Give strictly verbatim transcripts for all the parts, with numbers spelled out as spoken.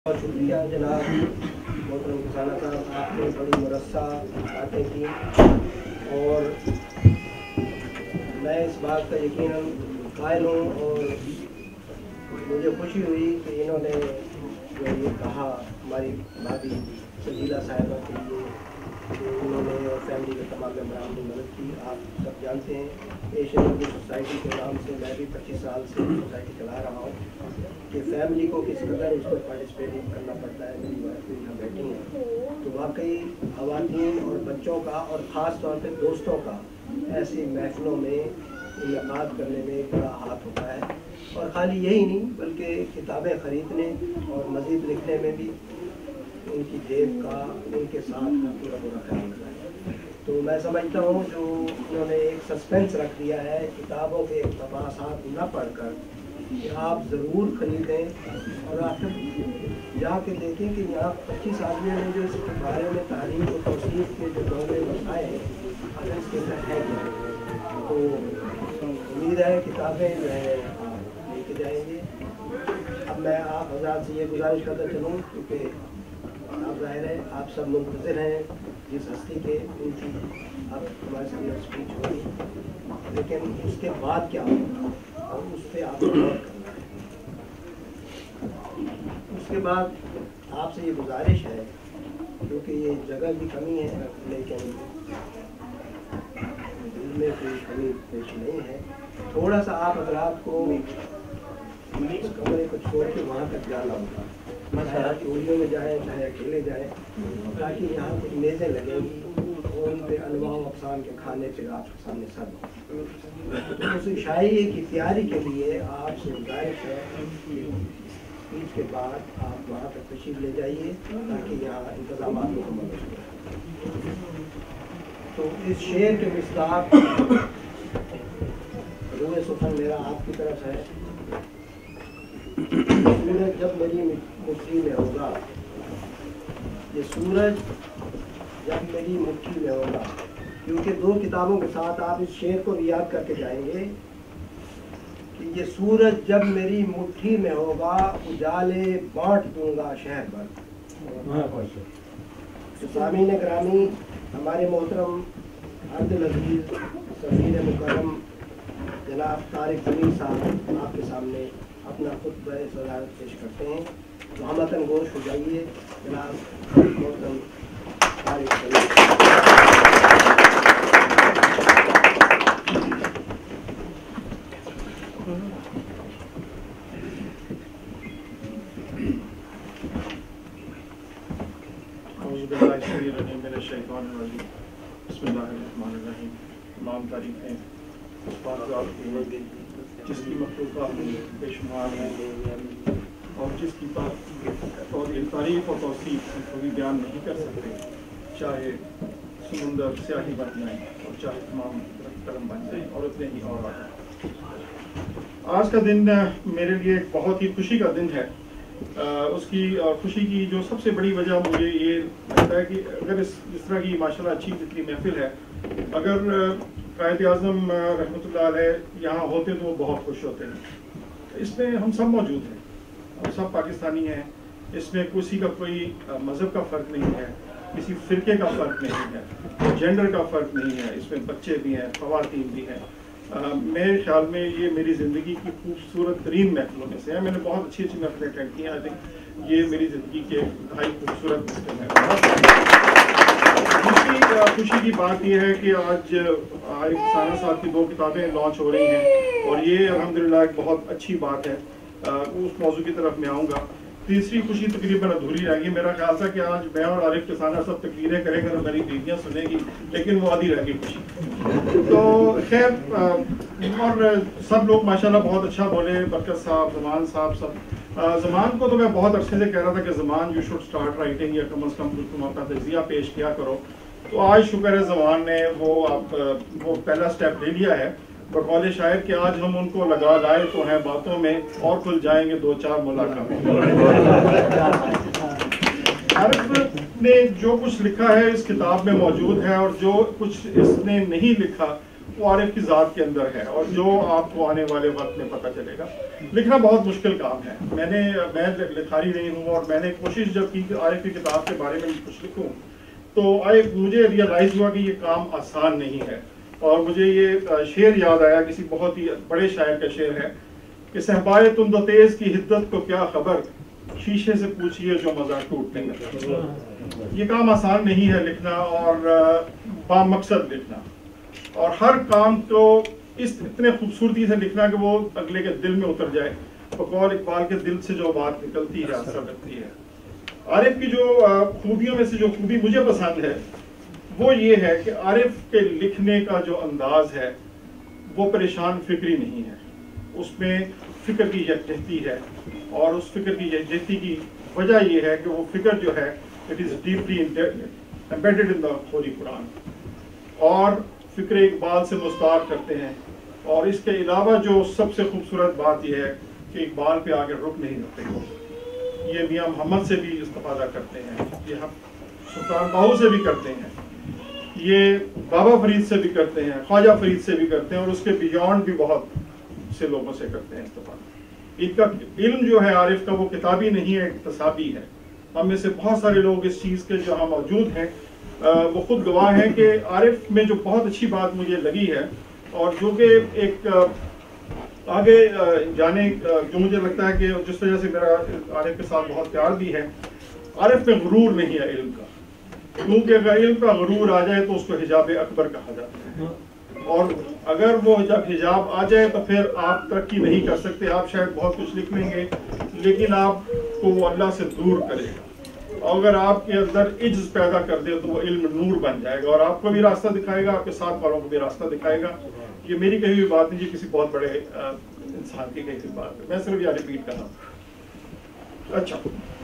بہت شکریہ جناب محترم خزانہ صاحب، آپ نے بڑی مرصع باتیں کی اور میں اس بات کا یقیناً قائل ہوں اور مجھے خوشی ہوئی کہ انہوں نے جو یہ کہا ہماری بھابھی سجیدہ صاحبہ کے لیے کہ انہوں نے اور فیملی کے تمام ممبران نے مدد کی۔ آپ سب جانتے ہیں ایشین اردو سوسائٹی کے نام سے میں بھی پچیس سال سے سوسائٹی چلا رہا ہوں کہ فیملی کو کس قدر اس کو پارٹیسپیٹ کرنا پڑتا ہے۔ میری وائف بھی یہاں بیٹھی ہیں تو واقعی خواتین اور بچوں کا اور خاص طور پہ دوستوں کا ایسی محفلوں میں انعقاد کرنے میں بڑا ہاتھ ہوتا ہے، اور خالی یہی نہیں بلکہ کتابیں خریدنے اور مزید لکھنے میں بھی ان کی جیب کا ان کے ساتھ کا پورا پورا خیال رکھا ہے۔ تو میں سمجھتا ہوں جو انہوں نے ایک سسپینس رکھ دیا ہے کتابوں کے اقتباسات نہ پڑھ کر کہ آپ ضرور خریدیں اور آخر جا کے دیکھیں کہ یہاں پچیس آدمیوں نے جو اس کے بارے میں تاریخ اور توصیف کے جو دورے بتائے ہیں اگر اس کے اندر ہے کیا، تو امید ہے کتابیں جو ہے آپ لے کے جائیں گے۔ اب میں آپ حضرات سے یہ گزارش کرتا چلوں کیونکہ آپ ظاہر ہے آپ سب منتظر ہیں جس ہستی کے ان کی اب ہمارے سامنے اسپیچ ہوگی، لیکن اس کے بعد کیا ہوگا اور اس پہ آپ کو غور کرنا ہے۔ اس کے بعد آپ سے یہ گزارش ہے کیونکہ یہ جگہ کی کمی ہے لیکن دل میں کوئی کمی پیش نہیں ہے، تھوڑا سا آپ حضرات کو اس کمرے کو چھوڑ کے وہاں تک جانا ہوگا، چاہے ٹولیوں میں جائیں چاہے اکیلے جائیں، تاکہ یہاں کچھ میزیں لگیں گی اور ان پہ انواع و اقسام کے کھانے پھر آپ کے سامنے سب ہوں۔ اس شاعری کی تیاری کے لیے آپ سے گزارش ہے کہ اسپیچ کے بعد آپ وہاں تک تشریف لے جائیے تاکہ یہاں انتظامات مکمل ہو سکیں۔ تو اس شعر کے مصداق روئے سخن میرا آپ کی طرف ہے۔ سورج جب میری مٹھی میں ہوگا، یہ سورج جب میری مٹھی میں ہوگا، کیونکہ دو کتابوں کے ساتھ آپ اس شعر کو بھی یاد کر کے جائیں گے کہ یہ سورج جب میری مٹھی میں ہوگا اجالے بانٹ دوں گا شہر بھر۔ سامعین گرامی، ہمارے محترم عبد العزیز سفیر مکرم جناب طارق امین صاحب آپ کے سامنے اپنا خطبہ صدارت پیش کرتے ہیں، تو ہم وطن گوش ہو جائیے جناب محترم طارق امین۔ اعوذ باللہ السمیع العلیم من الشیطان الرجیم، بسم اللہ الرحمن الرحیم۔ تمام تعریفیں اس بات کی جس کی مخلوقات بے شمار ہیں اور جس کی بات اور یہ تعریف اور توصیف ہم کبھی بیان نہیں کر سکتے، چاہے سمندر سیاہی بن جائیں اور چاہے تمام کرم بن جائیں اور اتنے ہی اور آتے ہیں۔ آج کا دن میرے لیے ایک بہت ہی خوشی کا دن ہے۔ اس کی خوشی کی جو سب سے بڑی وجہ مجھے یہ لگتا ہے کہ اگر اس اس طرح کی ماشاءاللہ اچھی جتنی محفل ہے، اگر قائد اعظم رحمۃ اللہ علیہ یہاں ہوتے تو وہ بہت خوش ہوتے ہیں۔ اس میں ہم سب موجود ہیں، ہم سب پاکستانی ہیں، اس میں کسی کا کوئی مذہب کا فرق نہیں ہے، کسی فرقے کا فرق نہیں ہے، جینڈر کا فرق نہیں ہے، اس میں بچے بھی ہیں، خواتین بھی ہیں۔ میرے خیال میں یہ میری زندگی کی خوبصورت ترین محفلوں میں سے ہے۔ میں نے بہت اچھی اچھی محفلیں اٹینڈ کی ہیں، آئی تھنک یہ میری زندگی کے انتہائی خوبصورت محفل ہے۔ خوشی کی بات یہ ہے کہ آج عارف خزانہ صاحب کی دو کتابیں لانچ ہو رہی ہیں اور یہ الحمدللہ ایک بہت اچھی بات ہے۔ اس موضوع کی طرف میں آؤں گا۔ تیسری خوشی تقریباً ادھوری رہ گئی، میرا خیال تھا کہ آج میں اور عارف خزانہ صاحب تقریریں کریں گے اور میری بیویاں سنیں گی، لیکن وہ آدھی رہ گئی خوشی۔ تو خیر، اور سب لوگ ماشاءاللہ بہت اچھا بولے، برکت صاحب، زمان صاحب، سب۔ زمان کو تو میں بہت عرصے سے کہہ رہا تھا کہ زمان یو شوڈ اسٹارٹ رائٹنگ، یا کم از کم تم اپنا تجزیہ پیش کیا کرو۔ تو آج شکر ہے زمان نے وہ اب وہ پہلا سٹیپ لے لیا ہے۔ بقول شاعر کہ آج ہم ان کو لگا لائے تو ہیں باتوں میں اور کھل جائیں گے دو چار ملاقات۔ عارف نے جو کچھ لکھا ہے اس کتاب میں موجود ہے، اور جو کچھ اس نے نہیں لکھا وہ عارف کی ذات کے اندر ہے اور جو آپ کو آنے والے وقت میں پتہ چلے گا. لکھنا بہت مشکل کام ہے. میں نے میں لکھاری نہیں ہوں اور میں نے کوشش جب کی کہ عارف کی کتاب کے بارے میں کچھ لکھوں تو آئے مجھے ریئلائز ہوا کہ یہ کام آسان نہیں ہے. اور مجھے یہ شعر یاد آیا, کسی بہت ہی بڑے شاعر کا شعر ہے کہ صحبائے تم دو تیز کی حدت کو کیا خبر, شیشے سے پوچھئے جو مزہ ٹوٹنے میں. یہ کام آسان نہیں ہے لکھنا اور با مقصد لکھنا, اور ہر کام کو اس اتنے خوبصورتی سے لکھنا کہ وہ اگلے کے دل میں اتر جائے. بقول اقبال کے دل سے جو بات نکلتی ہے اثر رکھتی ہے. عارف کی جو خوبیوں میں سے جو خوبی مجھے پسند ہے وہ یہ ہے کہ عارف کے لکھنے کا جو انداز ہے وہ پریشان فکری نہیں ہے. اس میں فکر کی یکجہتی ہے, اور اس فکر کی یکجہتی کی وجہ یہ ہے کہ وہ فکر جو ہے it is deeply embedded in the holy Quran, اور فکر اقبال سے مستعار کرتے ہیں. اور اس کے علاوہ جو سب سے خوبصورت بات یہ ہے کہ اقبال پہ آگے رک نہیں رکھتے. یہ میاں محمد سے بھی استفادہ کرتے ہیں, یہ ہم سلطان باہو سے بھی کرتے ہیں, یہ بابا فرید سے بھی کرتے ہیں, خواجہ فرید سے بھی کرتے ہیں, اور اس کے بیونڈ بھی بہت سے لوگوں سے کرتے ہیں استفادہ. ان کا علم جو ہے عارف کا وہ کتابی نہیں ہے, اکتسابی ہے. ہم میں سے بہت سارے لوگ اس چیز کے جہاں موجود ہیں وہ خود گواہ ہیں کہ عارف میں جو بہت اچھی بات مجھے لگی ہے, اور جو کہ ایک آگے جانے جو مجھے لگتا ہے کہ جس وجہ سے میرا عارف کے ساتھ بہت پیار بھی ہے, عارف میں غرور نہیں ہے علم کا. کیونکہ اگر علم کا غرور آ جائے تو اس کو حجاب اکبر کہا جاتا ہے, اور اگر وہ جب حجاب آ جائے تو پھر آپ ترقی نہیں کر سکتے. آپ شاید بہت کچھ لکھ لیں گے لیکن آپ کو وہ اللہ سے دور کرے گا, اور اگر آپ کے اندر عجز پیدا کر دے تو وہ علم نور بن جائے گا اور آپ کو بھی راستہ دکھائے گا, آپ کے ساتھ والوں کو بھی راستہ دکھائے گا. یہ میری کہی ہوئی بات نہیں, یہ کسی بہت بڑے انسان کی کہی ہوئی بات ہے, میں صرف یہ ریپیٹ کر رہا ہوں. اچھا,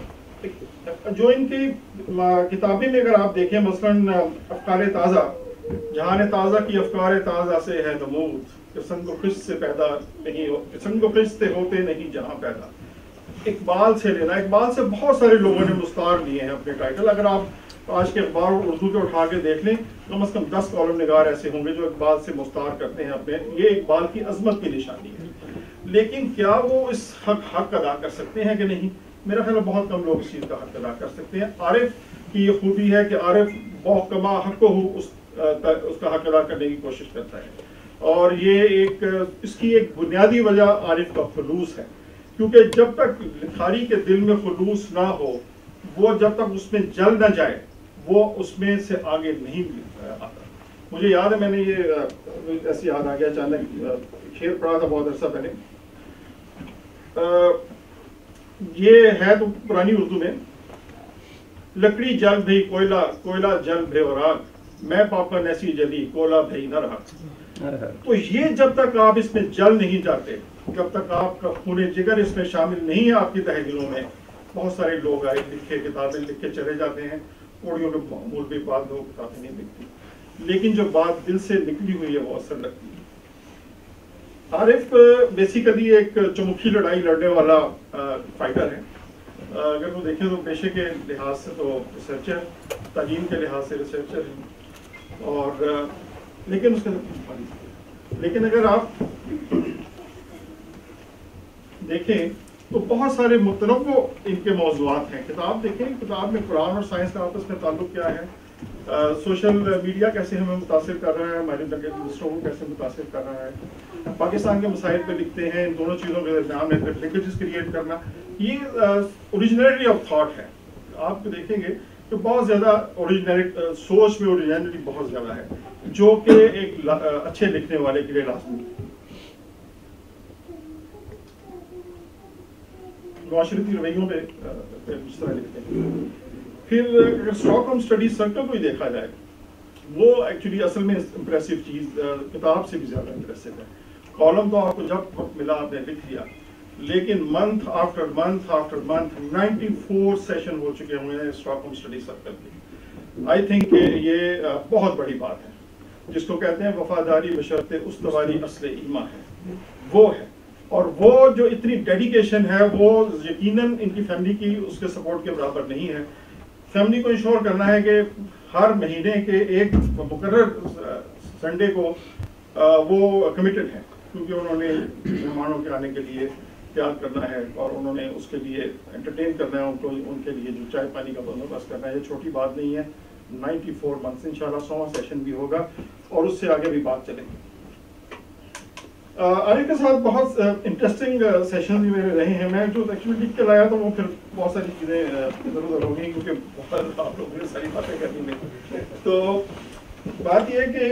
جو ان کی کتابیں میں اگر آپ دیکھیں مثلاً افکار تازہ, جہان تازہ کی افکار تازہ سے ہے نمود, کہ سنگ و خشت سے پیدا نہیں ہو, سنگ و خشت سے ہوتے نہیں جہاں پیدا. اقبال سے لینا, اقبال سے بہت سارے لوگوں نے مستعار لیے ہیں اپنے ٹائٹل. اگر آپ آج کے اخبار اردو کے اٹھا کے دیکھ لیں کم از کم دس کالم نگار ایسے ہوں گے جو اقبال سے مستعار کرتے ہیں اپنے. یہ اقبال کی عظمت کی نشانی ہے. لیکن کیا وہ اس حق حق ادا کر سکتے ہیں کہ نہیں؟ میرا خیال ہے بہت کم لوگ اس چیز کا حق ادا کر سکتے ہیں. عارف کی یہ خوبی ہے کہ عارف بحکما حق کو اس اس کا حق ادا کرنے کی کوشش کرتا ہے, اور یہ ایک اس کی ایک بنیادی وجہ عارف کا خلوص ہے. کیونکہ جب تک لکھاری کے دل میں خلوص نہ ہو, وہ جب تک اس میں جل نہ جائے وہ اس میں سے آگے نہیں آتا. مجھے یاد ہے, میں نے یہ ایسی یاد آ گیا اچانک, شعر پڑھا تھا بہت عرصہ پہلے. یہ ہے تو پرانی اردو میں, لکڑی جل بھئی کوئلہ, کوئلہ جل بھے اور آگ, میں پاپا نیسی جلی کولا بھئی نہ رہا. تو یہ جب تک آپ اس میں جل نہیں جاتے, جب تک آپ کا خون جگر اس میں شامل نہیں ہے آپ کی تہہ دلوں میں. بہت سارے لوگ آئے لکھے کتابیں لکھ کے چلے جاتے ہیں, اوڑیوں کے مولوی بعد لوگ کتابیں نہیں لکھتی, لیکن جو بات دل سے نکلی ہوئی ہے وہ اثر رکھتی ہے. عارف بیسیکلی ایک چمکھی لڑائی لڑنے والا فائٹر ہے. اگر وہ دیکھیں تو پیشے کے لحاظ سے تو ریسرچر, تعلیم کے لحاظ سے ریسرچر ہیں, اور لیکن اس کا لیکن اگر آپ دیکھیں تو بہت سارے متنوع ان کے موضوعات ہیں. کتاب دیکھیں, کتاب میں قرآن اور سائنس کا آپس میں تعلق کیا ہے, سوشل میڈیا کیسے ہمیں متاثر کر رہا ہے, ہمارے دوسروں کو کیسے متاثر کر رہا ہے, پاکستان کے مسائل پہ لکھتے ہیں. ان دونوں چیزوں کے درمیان میں لنکیجز کریٹ کرنا, یہ اوریجنلٹی آف تھاٹ ہے. آپ دیکھیں گے کہ بہت زیادہ اوریجنلٹی, سوچ میں اوریجنلٹی بہت زیادہ ہے, جو کہ ایک اچھے لکھنے والے کے لیے لازمی ہے. معاشرتی رویوں پہ اس طرح لکھتے ہیں. پھر اگر اسٹاک ہوم اسٹڈیز سرکل کو ہی دیکھا جائے, وہ ایکچولی اصل میں امپریسو چیز کتاب سے بھی زیادہ امپریسو ہے. کالم تو آپ کو جب وقت ملا آپ نے لکھ لیا, لیکن month after month after month ninety four session ہو چکے ہوئے ہیں اسٹاک ہوم اسٹڈی سرکل کے. آئی تھنک کہ یہ بہت بڑی بات ہے, جس کو کہتے ہیں وفاداری بشرط استواری اصل ایمان ہے, وہ ہے. اور وہ جو اتنی ڈیڈیکیشن ہے وہ یقیناً ان کی فیملی کی اس کے سپورٹ کے برابر نہیں ہے. فیملی کو انشور کرنا ہے کہ ہر مہینے کے ایک مقرر سنڈے کو وہ کمیٹڈ ہیں کیونکہ انہوں نے مہمانوں کے آنے کے لیے تیار کرنا ہے اور انہوں نے اس کے لیے انٹرٹین کرنا ہے ان کو, ان کے لیے جو چائے پانی کا بندوبست کرنا ہے. یہ چھوٹی بات نہیں ہے. نائنٹی فور منتھس ان شاء اللہ سواں سیشن بھی ہوگا اور اس سے آگے بھی بات چلے گی. عارف کے ساتھ بہت انٹرسٹنگ سیشن بھی میرے رہے ہیں. میں جو ایکچولی لکھ کے لایا تو وہ پھر بہت ساری چیزیں ادھر ادھر ہو گئی کیونکہ بہت آپ لوگوں نے ساری باتیں کرنی میں. تو بات یہ ہے کہ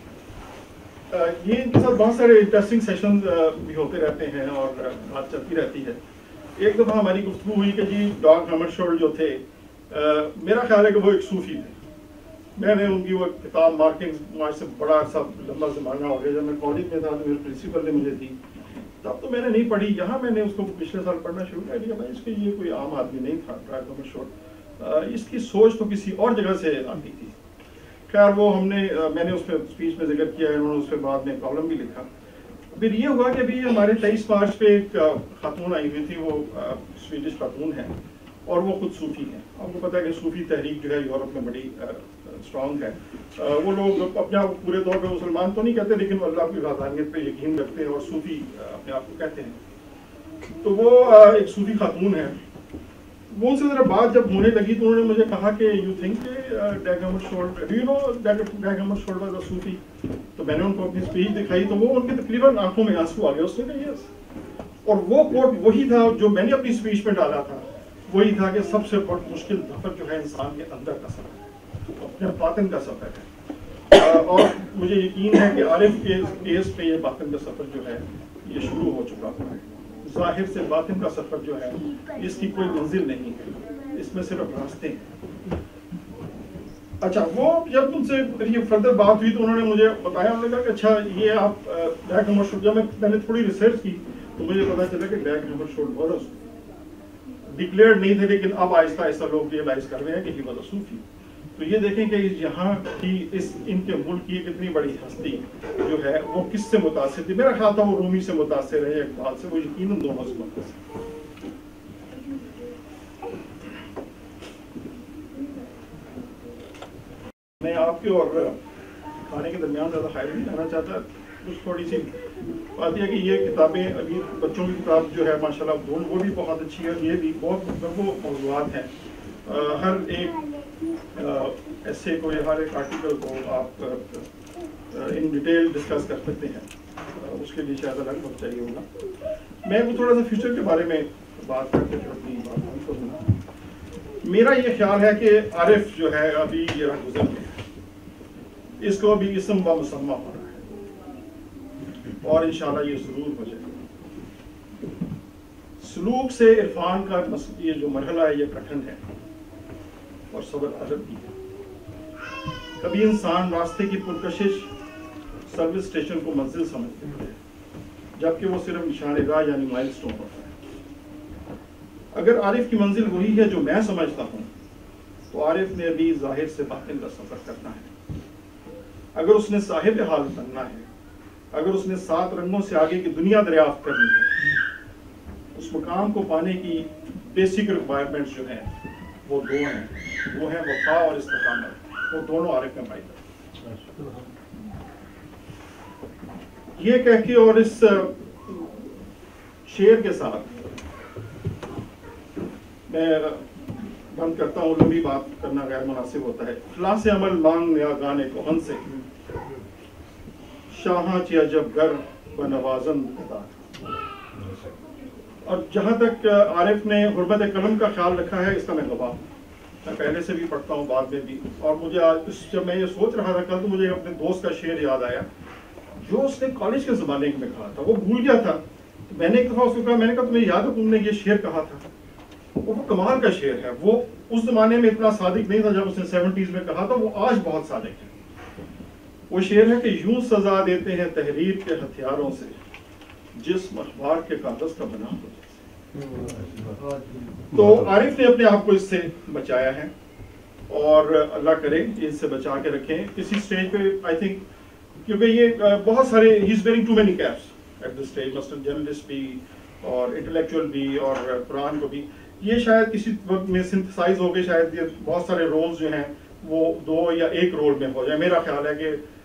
یہ ان کے ساتھ بہت سارے انٹرسٹنگ سیشن بھی ہوتے رہتے ہیں اور بات چلتی رہتی ہے. ایک دفعہ ہماری گفتگو ہوئی کہ جی ڈاگ ہمرشولڈ جو تھے, میرا خیال ہے کہ وہ ایک صوفی تھے. میں نے ان کی وہ کتاب مارکنگ آج سے بڑا عرصہ لمبا زمانہ ہو گیا, جب میں کالج میں تھا تو میرے پرنسپل نے مجھے دی, تب تو میں نے نہیں پڑھی. یہاں میں نے اس کو پچھلے سال پڑھنا شروع کر دیا. میں اس کے یہ کوئی عام آدمی نہیں تھا ڈاگ ہمرشولڈ, اس کی سوچ تو کسی اور جگہ سے آتی تھی. خیر وہ ہم نے, میں نے اس پہ اسپیچ میں ذکر کیا, انہوں نے اس پہ بعد میں کالم بھی لکھا. پھر یہ ہوا کہ ابھی ہمارے تیئیس مارچ پہ ایک خاتون آئی ہوئی تھی, وہ سویڈش خاتون ہے اور وہ خود صوفی ہیں. آپ کو پتا ہے کہ صوفی تحریک جو ہے یورپ میں بڑی اسٹرانگ ہے. وہ لوگ اپنے آپ پورے طور پہ مسلمان تو نہیں کہتے لیکن وہ اللہ کی وحدانیت پہ یقین رکھتے ہیں اور صوفی اپنے آپ کو کہتے ہیں. تو وہ ایک صوفی خاتون ہے. وہ ان سے ذرا بات جب ہونے لگی تو انہوں نے مجھے کہا کہ you think Dag Hammarskjold, do you know Dag Hammarskjold was a Sufi. تو میں نے ان کو اپنی اسپیچ دکھائی تو وہ ان کی تقریباً آنکھوں میں آنسو آ گیا. اس نے کہا یس, اور وہ کوٹ وہی تھا جو میں نے اپنی اسپیچ میں ڈالا تھا. وہی تھا کہ سب سے بڑا مشکل سفر جو ہے انسان کے اندر کا سفر ہے, اپنے باطن کا سفر ہے. اور مجھے یقین ہے کہ عارف کے کیس پہ یہ باطن کا سفر جو ہے یہ شروع ہو چکا ہے. ظاہر سے باطن کا سفر جو ہے اس کی کوئی منزل نہیں ہے, اس میں صرف راستے ہیں. اچھا, وہ جب ان سے یہ فردر بات ہوئی تو انہوں نے مجھے بتایا, انہوں نے کہا کہ اچھا یہ آپ ڈیگ ہمرشولڈ, جب میں نے تھوڑی ریسرچ کی تو مجھے پتا چلا کہ ڈیگ ہمرشولڈ واز ڈکلیئرڈ نہیں تھے لیکن اب آہستہ آہستہ لوگ ریئلائز کر رہے ہیں کہ ہی واز اے صوفی. تو یہ دیکھیں کہ یہاں کی اس ان کے ملک کی اتنی بڑی ہستی جو ہے وہ کس سے متاثر تھی. میرا خیال تھا وہ رومی سے متاثر ہے, اقبال سے, وہ یقیناً دونوں سے متاثر. میں آپ کے اور کھانے کے درمیان زیادہ خیر نہیں لانا چاہتا. کچھ تھوڑی سی بات یہ کہ یہ کتابیں ابھی بچوں کی کتاب جو ہے ماشاء اللہ وہ بھی بہت اچھی ہے. یہ بھی بہت وہ موضوعات ہیں, ہر ایک ایسے کو ہر ایک آرٹیکل کو آپ ان ڈیٹیل ڈسکس کر سکتے ہیں. اس کے لیے شاید الگ وقت چاہیے ہوگا. میں وہ تھوڑا سا فیوچر کے بارے میں بات کر کے اپنی بات بند کروں. میرا یہ خیال ہے کہ عارف جو ہے ابھی یہ رنگ گزر میں ہے, اس کو ابھی اسم با مسمہ ہو رہا ہے اور انشاءاللہ یہ ضرور ہو جائے گا. سلوک سے عرفان کا یہ جو مرحلہ ہے یہ کٹھن ہے اور صبر طلب بھی ہے. کبھی انسان راستے کی پرکشش سروس اسٹیشن کو منزل سمجھتے ہیں جبکہ وہ صرف نشان راہ یعنی مائل سٹون ہوتا ہے. اگر عارف کی منزل وہی ہے جو میں سمجھتا ہوں تو عارف نے ابھی ظاہر سے باطن کا سفر کرنا ہے. اگر اس نے صاحب حال بننا ہے, اگر اس نے سات رنگوں سے آگے کی دنیا دریافت کرنی ہے, اس مقام کو پانے کی بیسک ریکوائرمنٹس جو ہیں وہ دو ہیں, وہ ہیں وفا اور استقامت. وہ دونوں عارف میں پائی جاتی ہیں. یہ کہہ کے اور اس شعر کے ساتھ میں بند کرتا ہوں. لمبی بات کرنا غیر مناسب ہوتا ہے. اخلاص عمل مانگ نیا گانے کو ہن سے شاہاں چیا جب گر بنوازن بتا. اور جہاں تک عارف نے حرمت قلم کا خیال رکھا ہے اس کا میں گواہ ہوں. میں پہلے سے بھی پڑھتا ہوں, بعد میں بھی. اور مجھے آج جب میں یہ سوچ رہا تھا کل تو مجھے اپنے دوست کا شعر یاد آیا جو اس نے کالج کے زمانے میں کہا تھا. وہ بھول گیا تھا. میں نے ایک دفعہ اس کو کہا, میں نے کہا تمہیں یاد ہے تم نے یہ شعر کہا تھا. وہ کمال کا شعر ہے. وہ اس زمانے میں اتنا صادق نہیں تھا جب اس نے سیونٹیز میں کہا تھا, وہ آج بہت صادق ہے. وہ شعر ہے کہ یوں سزا دیتے ہیں تحریر کے ہتھیاروں سے جسم اخبار کے کاغذ کا بنا ہو جیسے. تو عارف نے اپنے آپ کو اس سے بچایا ہے اور اللہ کرے اس سے بچا کے رکھیں. کسی سٹیج پہ آئی تھنک کیونکہ یہ بہت سارے ہی is wearing too many caps at this stage, مثلاً جرنلسٹ بھی اور انٹلیکچوئل بھی اور قرآن کو بھی. یہ شاید کسی وقت میں سنتھسائز ہو کے شاید یہ بہت سارے رولز جو ہیں وہ دو یا ایک رول میں ہو جائے. میرا خیال ہے کہ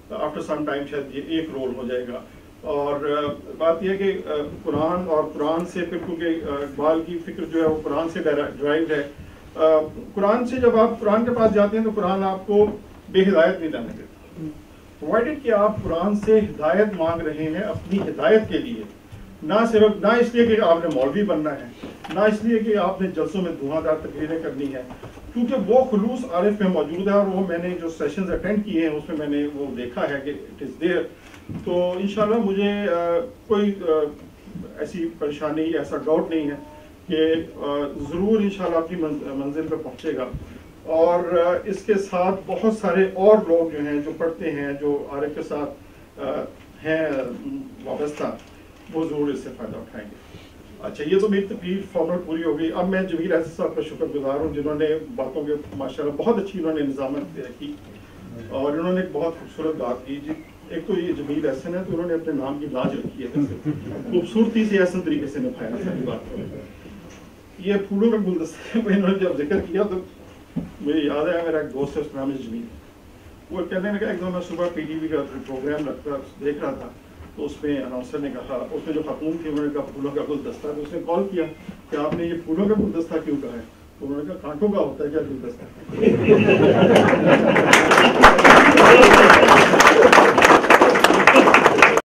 آفٹر سم ٹائم شاید یہ ایک رول ہو جائے گا. اور بات یہ ہے کہ قرآن اور قرآن سے پھر کیونکہ اقبال کی فکر جو ہے وہ قرآن سے ڈرائیوڈ ہے. قرآن سے جب آپ قرآن کے پاس جاتے ہیں تو قرآن آپ کو بے ہدایت نہیں رہنے دیتا. پرووائڈیڈ کہ آپ قرآن سے ہدایت مانگ رہے ہیں اپنی ہدایت کے لیے, نہ صرف نہ اس لیے کہ آپ نے مولوی بننا ہے, نہ اس لیے کہ آپ نے جلسوں میں دھواں دار تقریریں کرنی ہے, کیونکہ وہ خلوص عارف میں موجود ہے. اور وہ میں نے جو سیشنز اٹینڈ کیے ہیں اس میں میں نے وہ دیکھا ہے کہ اٹ از دیئر. تو انشاءاللہ مجھے کوئی ایسی پریشانی, ایسا ڈاؤٹ نہیں ہے کہ ضرور انشاءاللہ اپنی منزل پہ پہنچے گا. اور اس کے ساتھ بہت سارے اور لوگ جو ہیں جو پڑھتے ہیں, جو عارف کے ساتھ ہیں وابستہ, وہ ضرور اس سے فائدہ اٹھائیں گے. اچھا, یہ تو میری تقریر فارمل پوری ہو گئی. اب میں جمیل احسن صاحب کا شکر گزار ہوں جنہوں نے باتوں کے ماشاءاللہ بہت اچھی انہوں نے نظامت کی اور انہوں نے ایک بہت خوبصورت بات کی. جی ایک تو یہ جمیل احسن ہے تو انہوں نے اپنے نام کی لاج رکھی ہے, خوبصورتی سے احسن طریقے سے نبھایا ساری بات کو. یہ پھولوں کا گلدستہ انہوں نے جب ذکر کیا تو مجھے یاد ہے, میرا ایک دوست ہے اس کا نام ہے جمیل, وہ کہنے لگا ایک دم میں صبح پی ٹی وی کا پروگرام لگتا دیکھ رہا تھا تو اس میں اناؤنسر نے کہا, اس میں جو خاتون تھی انہوں نے کہا پھولوں کا گلدستہ, تو اس نے کال کیا کہ آپ نے یہ پھولوں کا گلدستہ کیوں کہا ہے؟ تو انہوں نے کہا کانٹوں کا ہوتا ہے کیا گلدستہ.